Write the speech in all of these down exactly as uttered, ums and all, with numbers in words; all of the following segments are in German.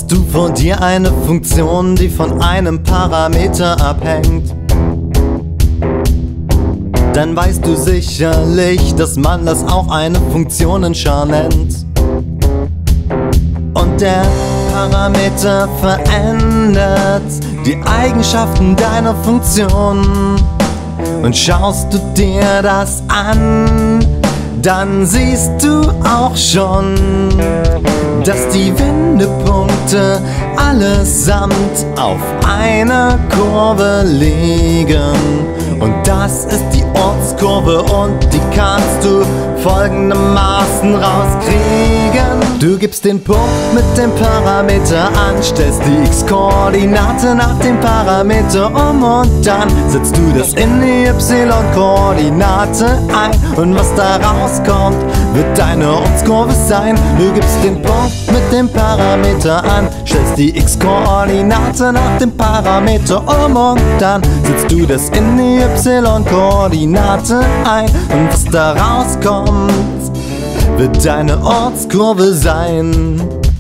Hast du vor dir eine Funktion, die von einem Parameter abhängt? Dann weißt du sicherlich, dass man das auch eine Funktionenschar nennt. Und der Parameter verändert die Eigenschaften deiner Funktion. Und schaust du dir das an, dann siehst du auch schon, dass die Wendepunkte allesamt auf einer Kurve liegen. Und das ist die Ortskurve und die kannst du folgendermaßen rauskriegen. Du gibst den Punkt mit dem Parameter an, stellst die x-Koordinate nach dem Parameter um und dann setzt du das in die y-Koordinate ein. Und was da rauskommt, wird deine Ortskurve sein. Du gibst den Punkt mit dem Parameter an, stellst die x-Koordinate nach dem Parameter um und dann setzt du das in die y-Koordinate ein. Und was da rauskommt, wird deine Ortskurve sein.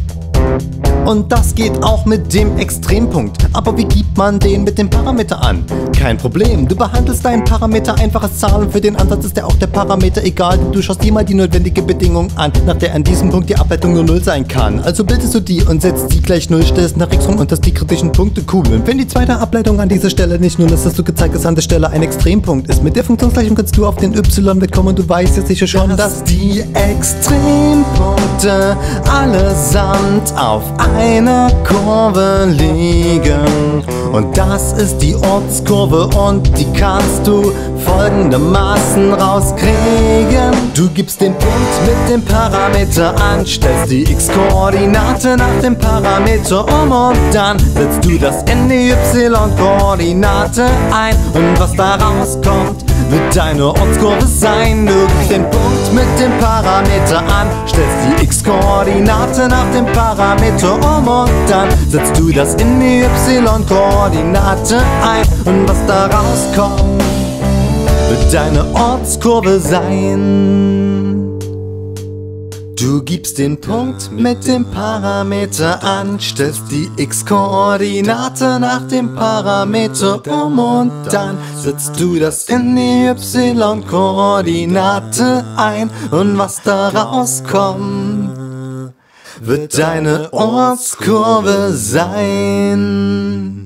Und das geht auch mit dem Extrempunkt. Aber wie gibt man den mit dem Parameter an? Kein Problem, du behandelst deinen Parameter einfach als Zahl und für den Ansatz ist ja auch der Parameter egal. Du schaust dir mal die notwendige Bedingung an, nach der an diesem Punkt die Ableitung nur null sein kann. Also bildest du die und setzt die gleich null, stellst nach x rum und das die kritischen Punkte cool. Und wenn die zweite Ableitung an dieser Stelle nicht nur das, was du gezeigt hast, an der Stelle ein Extrempunkt ist, mit der Funktionsgleichung kannst du auf den y wegkommen und du weißt ja sicher schon, dass die Extrempunkte allesamt auf einer Kurve liegen. Und das ist die Ortskurve und die kannst du folgendermaßen rauskriegen. Du gibst den Punkt mit dem Parameter an, stellst die x-Koordinate nach dem Parameter um und dann setzt du das in die y-Koordinate ein. Und was da rauskommt, wird deine Ortskurve sein. Du gibst den Punkt mit dem Parameter an, stellst die x-Koordinate nach dem Parameter um und dann setzt du das in die y-Koordinate ein. Und was da rauskommt, wird deine Ortskurve sein. Du gibst den Punkt mit dem Parameter an, stellst die x-Koordinate nach dem Parameter um und dann setzt du das in die y-Koordinate ein. Und was da rauskommt, wird deine Ortskurve sein.